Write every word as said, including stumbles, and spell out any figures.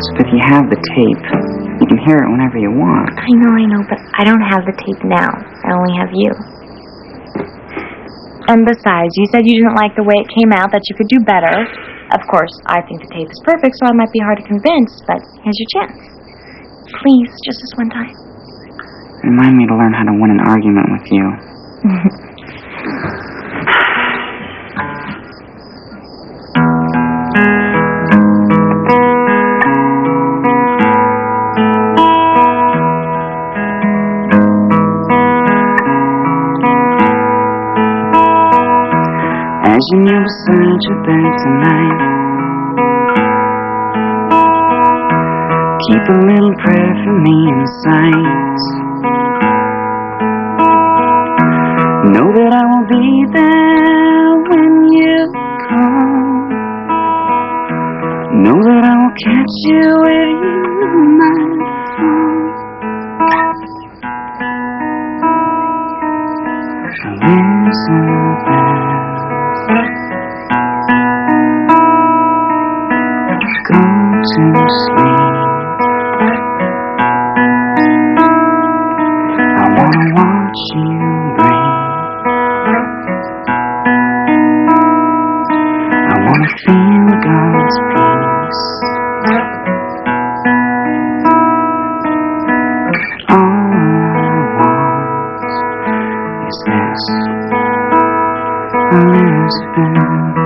Elizabeth, you have the tape. You can hear it whenever you want. I know, I know, but I don't have the tape now. I only have you. And besides, you said you didn't like the way it came out, that you could do better. Of course, I think the tape is perfect, so I might be hard to convince, but here's your chance. Please, just this one time. Remind me to learn how to win an argument with you. As you kneel beside your bed tonight, keep a little prayer for me in sight. Know that I will be there when you come. Know that I will catch you where you might fall. Elizabeth, go to sleep. I wanna watch you breathe. I wanna feel God's peace. All I want is this, Elizabeth.